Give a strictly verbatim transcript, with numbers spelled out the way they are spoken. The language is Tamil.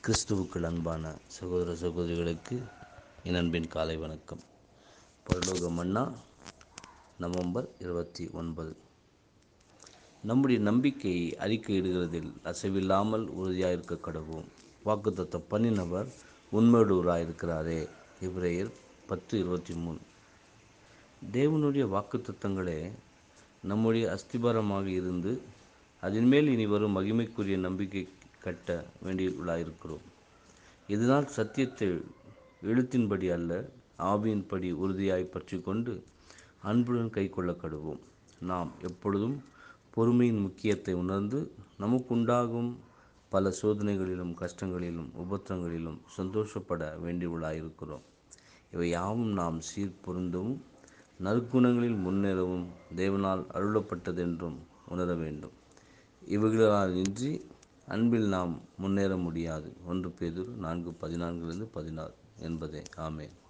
கிறிஸ்துவுக்குள் அன்பான சகோதர சகோதரிகளுக்கு என் அன்பின் காலை வணக்கம். பரலோக மன்னா நவம்பர் இருபத்தி ஒன்பது. நம்முடைய நம்பிக்கையை அறிக்கையிடுகிறதில் அசைவில்லாமல் உறுதியாயிருக்க கடவோம். வாக்குத்தத்தம் பண்ணினவர் உண்மையுள்ளவராயிருக்கிறாரே. எபிரேயர் பத்து இருபத்தி மூணு. தேவனுடைய வாக்குத்தத்தங்களே நம்முடைய அஸ்திபாரமாக இருந்து அதன் மேல் இனி வரும் மகிமைக்குரிய நம்பிக்கை கட்ட வேண்டியுள்ளாயிருக்கிறோம். இதனால் சத்தியத்தை எழுத்தின்படி அல்ல, ஆவியின்படி உறுதியாய் பற்றி கொண்டு அன்புடன் கை கொள்ள கடுவோம். நாம் எப்பொழுதும் பொறுமையின் முக்கியத்தை உணர்ந்து நமக்குண்டாகும் பல சோதனைகளிலும் கஷ்டங்களிலும் உபத்திரங்களிலும் சந்தோஷப்பட வேண்டியுள்ளாயிருக்கிறோம். இவை யாவும் நாம் சீர் பொருந்தவும் நற்குணங்களில் முன்னேறவும் தேவனால் அருளப்பட்டதென்றும் உணர வேண்டும். இவைகளால் இன்றி அன்பில் நாம் முன்னேற முடியாது. ஒன்று பேதுரு நான்கு பதினான்கிலிருந்து பதினாறு என்பதே. ஆமென்.